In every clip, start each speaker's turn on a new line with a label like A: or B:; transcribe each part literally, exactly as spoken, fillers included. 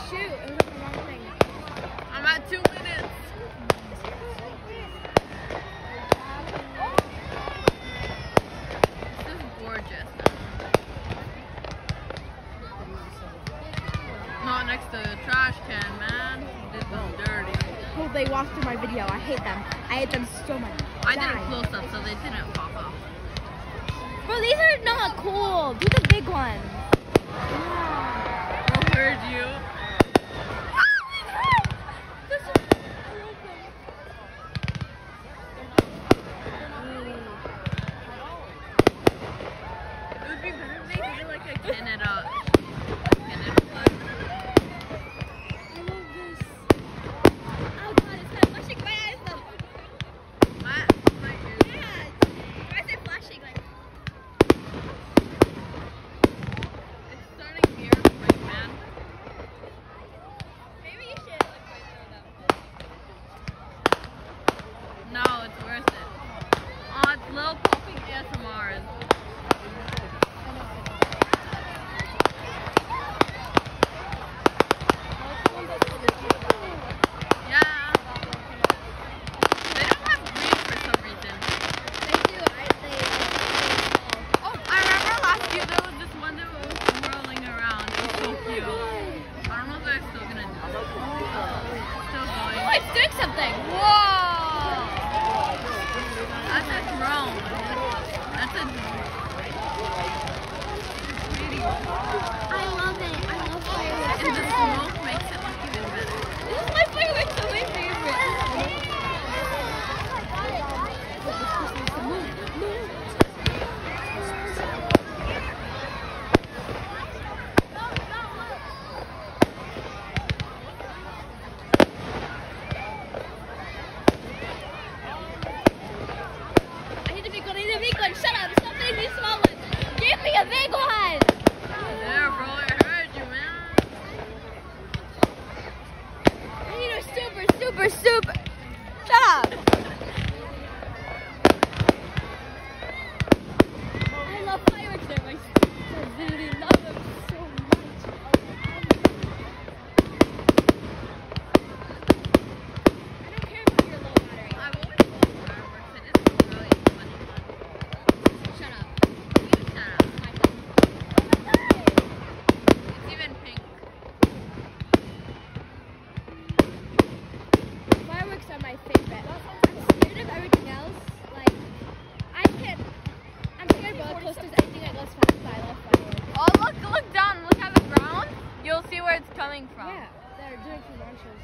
A: shoot. It was like the wrong thing.
B: I'm at two minutes. This is gorgeous. Not next to the trash can, man. This is dirty.
A: Oh, they walked through my video. I hate them. I hate them so much.
B: I
A: Die.
B: did a close up, so they didn't pop up.
A: Bro, these are not cool. Do the big ones.
B: I heard you. It would be better if they did it like a Canada. Canada flag.
A: I love this. Oh god, it's kind of flashing my eyes though.
B: My, my ears.
A: Yeah. Why is it flashing like?
B: It's starting here, right, man.
A: Maybe you should like right through them.
B: No, it's worth it. Oh, it's little popping A S M Rs. Yeah. They don't have green for some reason.
A: They do. I they.
B: Oh, I remember last year there was this one that was swirling around. It was so cute. I don't know if they're still gonna do it. Still going.
A: Oh, it's doing something.
B: Whoa! That's a drone. That's a drone.
A: I love it. I love fireworks.
B: And the smoke makes it look even better.
A: This is my fireworks. Are my favorite. I need a big one. I need a big one. Shut up. Stop getting these small ones. Give me a big one.
B: There, bro. I heard you, man.
A: I need a super, super, super. Shut up. I love fireworks. They're my I really love them so much. I don't care about your low battery.
B: I've always loved fireworks. It is really funny fun.
A: Shut up.
B: You shut up.
A: My phone.
B: It's even pink.
A: Fireworks are my favorite. I'm scared of everything else. Like, I can't. I'm scared of roller coasters. Anything that goes fast, but I love fireworks.
B: Oh, look, look down. Look at the ground. You'll see where it's coming from.
A: Yeah, they're doing some launches.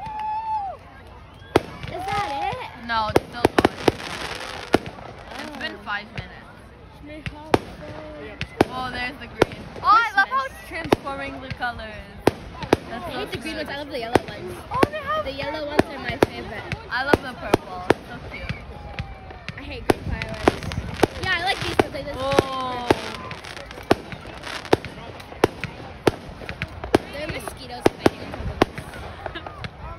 A: Is that it?
B: No, it's still going. It's been five minutes. Oh, there's the green. Oh, I love how it's transforming the colors. That's
A: I
B: so
A: hate the green
B: good.
A: ones. I love the yellow ones.
B: Oh, they have.
A: The yellow ones are my favorite.
B: I love the purple. It's so cute.
A: I hate green fireworks. Yeah, I like these ones. Like this.
B: Oh.
A: They're mosquitoes fighting on top of us.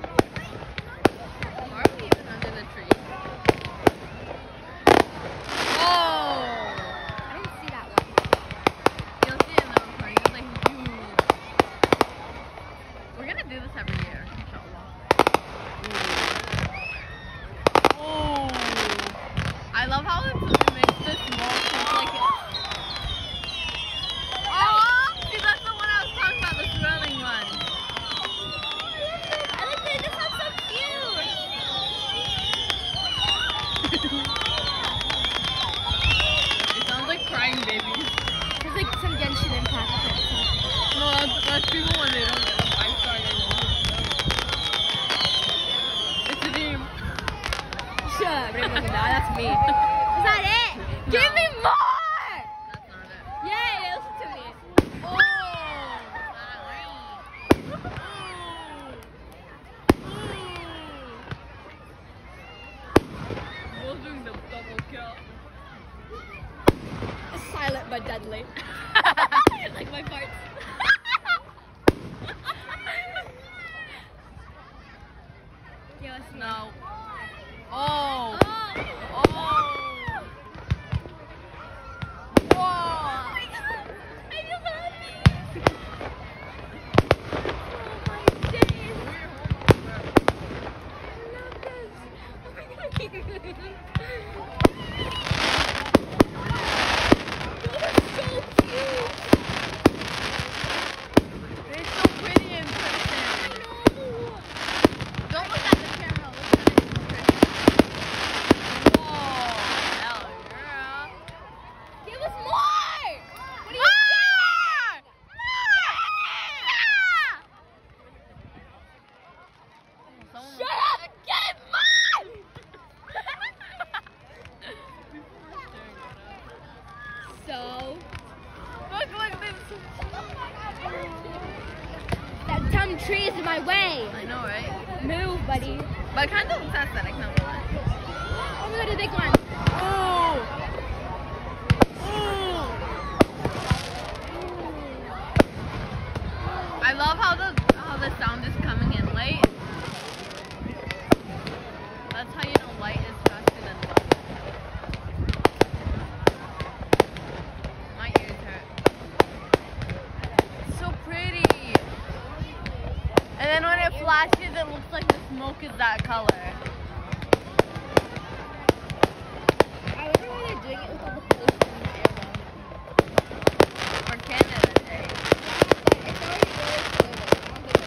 B: Are we even under the tree? Oh.
A: I didn't see that one.
B: You'll see it in the recording. It's like huge. We're gonna do this every year, inshallah. Oh. I love how it makes the smoke look like it. Oh, see, that's the one I was talking about, the swirling one.
A: I like that. This sounds so cute.
B: It sounds like crying babies.
A: There's like some Genshin Impact.
B: No, that's, that's people when they don't get a five star. It's a dream.
A: Shut up. That's me. Is that it?
B: No.
A: Give me more!
B: That's not it.
A: Yay, listen to me.
B: Oh! We're doing the double kill.
A: Silent but deadly. Like my farts. Give us
B: No. Oh.
A: Oh.
B: Oh. Whoa.
A: I feel so happy. Oh my tree is in my way.
B: I know, right?
A: Move, buddy.
B: But it kind of looks aesthetic, not gonna lie.
A: Oh my god, the big one.
B: Oh! Oh! I love how the how the sound is coming in late. That's how you know light is faster than sound. My ears hurt. So pretty. And then when it flashes, it looks like the smoke is that color.
A: I wonder why they're doing it with all the pollution in the air though.
B: For Canada Day.
A: It's already really polluted. I don't think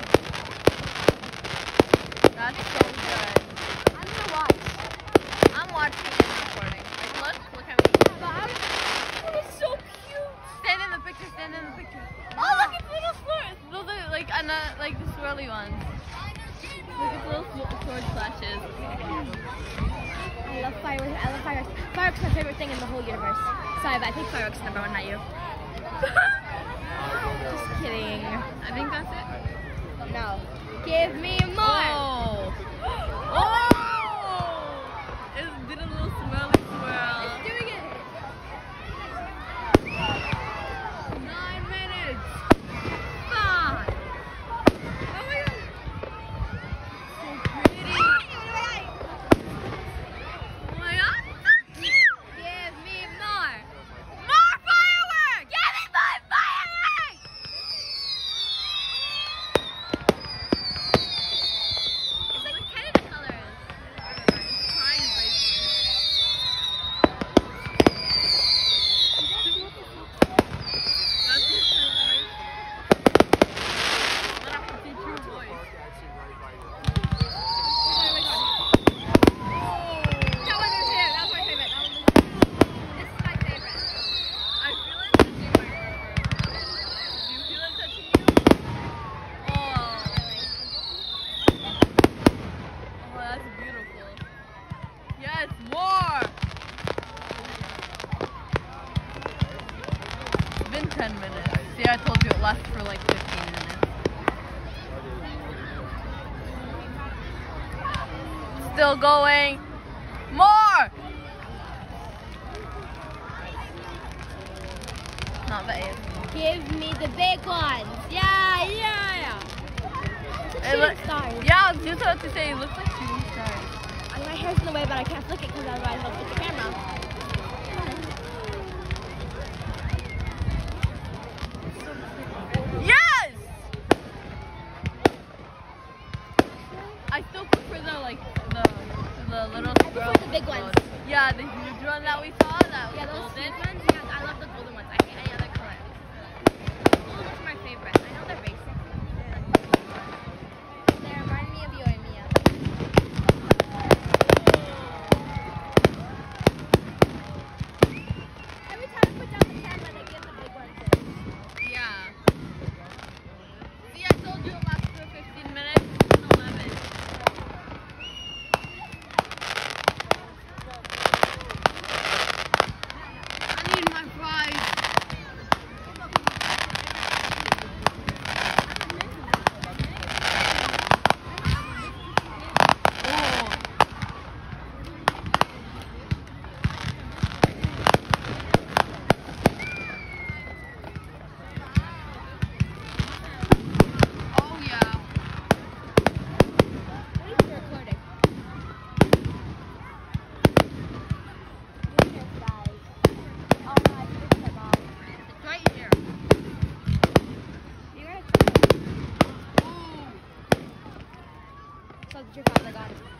A: it's
B: That's so good.
A: I'm gonna watch.
B: I'm watching and recording. Like, look, look at me.
A: But I'm, it was so cute.
B: Stand in the picture, stand in the picture.
A: Oh, look, it's little swirls.
B: Those are like, another, like the swirly ones. Look at the little sw- sword flashes.
A: I love fireworks. I love fireworks. Fireworks is my favorite thing in the whole universe. Sorry, but I think fireworks is number one, not you. Just kidding.
B: I think that's it.
A: No. Give me more.
B: Oh! Oh! It did a little swirly swirl.
A: It's doing it.
B: Nine minutes. Five. Oh my god. So pretty. Oh my god.
A: Give me more.
B: More fireworks! Give me more fireworks! It's like Canada colors. Crying breakers. That's his true voice. That's his true voice.
A: That one is here. That was my favorite. That was the This is my favorite.
B: I feel it touching my shoulder. Do you feel it touching you? Oh. Oh, that's beautiful. Yes, more! It's been ten minutes. See, I told you it lasts for like fifteen minutes. Still going. More! Not the A S M R.
A: Give me the big ones. Yeah, yeah, yeah. It's a
B: It
A: shooting
B: look-
A: stars.
B: Yeah, I was just about to say, it looks like shooting stars.
A: And my hair's in the way, but I can't flick it because otherwise I'll flick the camera.
B: Yes! I still prefer the like the the little
A: I prefer
B: squirrel
A: the big ones.
B: Yeah, the huge one that we saw. That
A: Yeah,
B: was
A: those
B: golden.
A: huge ones. Yeah, I love the golden ones. I hate any other color. Golden ones are my favorite. I know they're basic. They remind me of you and Mia. Every time I put down the camera, they give the big ones in.
B: Yeah. See, I told you it lasts for fifteen minutes. It's eleven. I need my fries. Oh. Oh yeah.
A: At least you're recording. Guys. Oh no, I think it's my mom.
B: It's right here.
A: You gotta.
B: Ooh.
A: So that your father got it.